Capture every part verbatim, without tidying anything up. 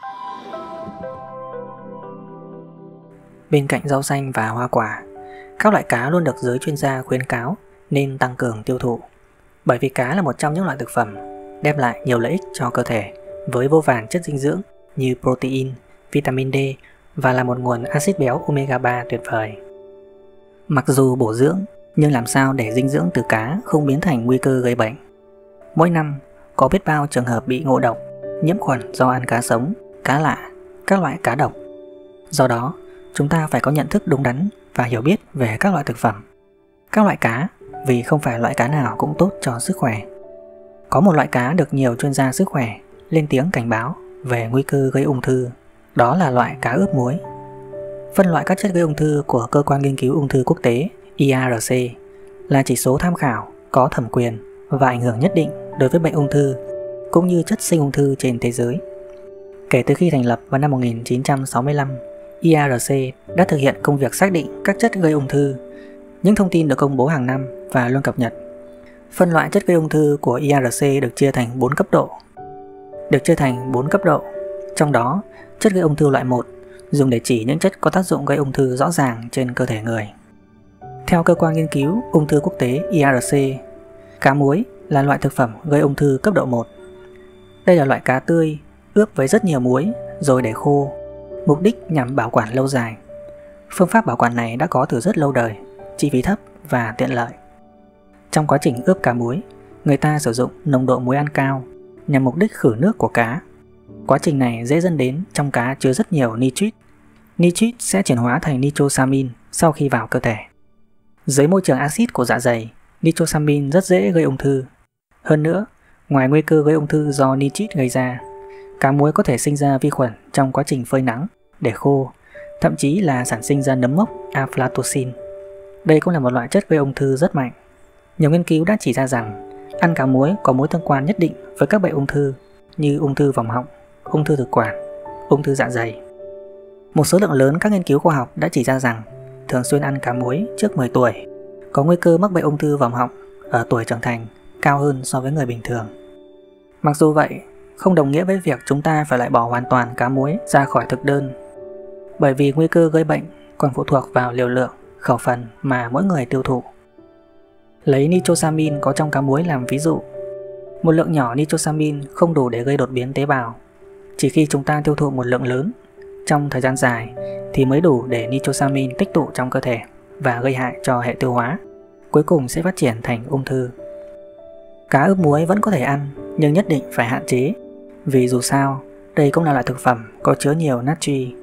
Bên cạnh rau xanh và hoa quả, các loại cá luôn được giới chuyên gia khuyến cáo nên tăng cường tiêu thụ. Bởi vì cá là một trong những loại thực phẩm đem lại nhiều lợi ích cho cơ thể với vô vàn chất dinh dưỡng như protein, vitamin D và là một nguồn axit béo omega ba tuyệt vời. Mặc dù bổ dưỡng, nhưng làm sao để dinh dưỡng từ cá không biến thành nguy cơ gây bệnh? Mỗi năm có biết bao trường hợp bị ngộ độc, nhiễm khuẩn do ăn cá sống, cá lạ, các loại cá độc. Do đó, chúng ta phải có nhận thức đúng đắn và hiểu biết về các loại thực phẩm, các loại cá, vì không phải loại cá nào cũng tốt cho sức khỏe. Có một loại cá được nhiều chuyên gia sức khỏe lên tiếng cảnh báo về nguy cơ gây ung thư, đó là loại cá ướp muối. Phân loại các chất gây ung thư của Cơ quan Nghiên cứu Ung thư Quốc tế I A R C là chỉ số tham khảo có thẩm quyền và ảnh hưởng nhất định đối với bệnh ung thư cũng như chất sinh ung thư trên thế giới. Kể từ khi thành lập vào năm một nghìn chín trăm sáu mươi lăm, I A R C đã thực hiện công việc xác định các chất gây ung thư. Những thông tin được công bố hàng năm và luôn cập nhật. Phân loại chất gây ung thư của I A R C được chia thành bốn cấp độ. Được chia thành bốn cấp độ, trong đó chất gây ung thư loại một dùng để chỉ những chất có tác dụng gây ung thư rõ ràng trên cơ thể người. Theo Cơ quan Nghiên cứu Ung thư Quốc tế I A R C, cá muối là loại thực phẩm gây ung thư cấp độ một. Đây là loại cá tươi, ướp với rất nhiều muối rồi để khô, mục đích nhằm bảo quản lâu dài. Phương pháp bảo quản này đã có từ rất lâu đời, chi phí thấp và tiện lợi. Trong quá trình ướp cá muối, người ta sử dụng nồng độ muối ăn cao nhằm mục đích khử nước của cá. Quá trình này dễ dẫn đến trong cá chứa rất nhiều nitrit. Nitrit sẽ chuyển hóa thành nitrosamin sau khi vào cơ thể. Dưới môi trường axit của dạ dày, nitrosamin rất dễ gây ung thư. Hơn nữa, ngoài nguy cơ gây ung thư do nitrit gây ra, cá muối có thể sinh ra vi khuẩn trong quá trình phơi nắng, để khô, thậm chí là sản sinh ra nấm mốc aflatoxin. Đây cũng là một loại chất gây ung thư rất mạnh. Nhiều nghiên cứu đã chỉ ra rằng ăn cá muối có mối tương quan nhất định với các bệnh ung thư như ung thư vòm họng, ung thư thực quản, ung thư dạ dày. Một số lượng lớn các nghiên cứu khoa học đã chỉ ra rằng thường xuyên ăn cá muối trước mười tuổi có nguy cơ mắc bệnh ung thư vòm họng ở tuổi trưởng thành cao hơn so với người bình thường. Mặc dù vậy, không đồng nghĩa với việc chúng ta phải loại bỏ hoàn toàn cá muối ra khỏi thực đơn, bởi vì nguy cơ gây bệnh còn phụ thuộc vào liều lượng, khẩu phần mà mỗi người tiêu thụ. Lấy nitrosamin có trong cá muối làm ví dụ, một lượng nhỏ nitrosamin không đủ để gây đột biến tế bào. Chỉ khi chúng ta tiêu thụ một lượng lớn trong thời gian dài thì mới đủ để nitrosamin tích tụ trong cơ thể và gây hại cho hệ tiêu hóa, cuối cùng sẽ phát triển thành ung thư. Cá ướp muối vẫn có thể ăn, nhưng nhất định phải hạn chế, vì dù sao đây cũng là loại thực phẩm có chứa nhiều natri.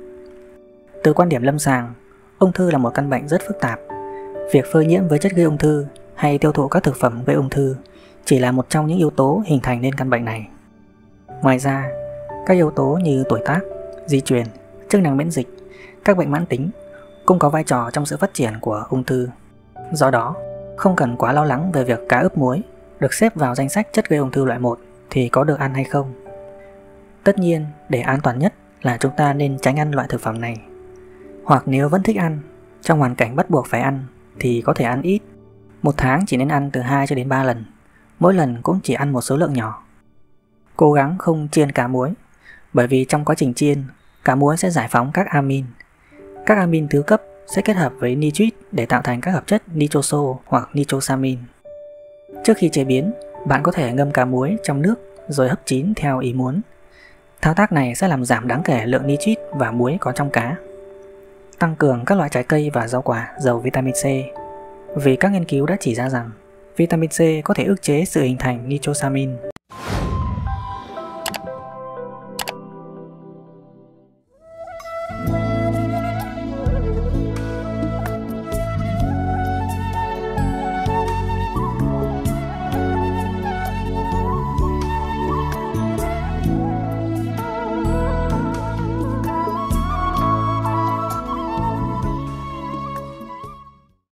Từ quan điểm lâm sàng, ung thư là một căn bệnh rất phức tạp. Việc phơi nhiễm với chất gây ung thư hay tiêu thụ các thực phẩm gây ung thư chỉ là một trong những yếu tố hình thành nên căn bệnh này. Ngoài ra, các yếu tố như tuổi tác, di truyền, chức năng miễn dịch, các bệnh mãn tính cũng có vai trò trong sự phát triển của ung thư. Do đó, không cần quá lo lắng về việc cá ướp muối được xếp vào danh sách chất gây ung thư loại một thì có được ăn hay không. Tất nhiên, để an toàn nhất là chúng ta nên tránh ăn loại thực phẩm này. Hoặc nếu vẫn thích ăn, trong hoàn cảnh bắt buộc phải ăn thì có thể ăn ít. Một tháng chỉ nên ăn từ hai cho đến ba lần, mỗi lần cũng chỉ ăn một số lượng nhỏ. Cố gắng không chiên cá muối, bởi vì trong quá trình chiên, cá muối sẽ giải phóng các amin. Các amin thứ cấp sẽ kết hợp với nitrit để tạo thành các hợp chất nitroso hoặc nitrosamin. Trước khi chế biến, bạn có thể ngâm cá muối trong nước rồi hấp chín theo ý muốn. Thao tác này sẽ làm giảm đáng kể lượng nitrit và muối có trong cá. Tăng cường các loại trái cây và rau quả giàu vitamin C, vì các nghiên cứu đã chỉ ra rằng vitamin C có thể ức chế sự hình thành nitrosamin.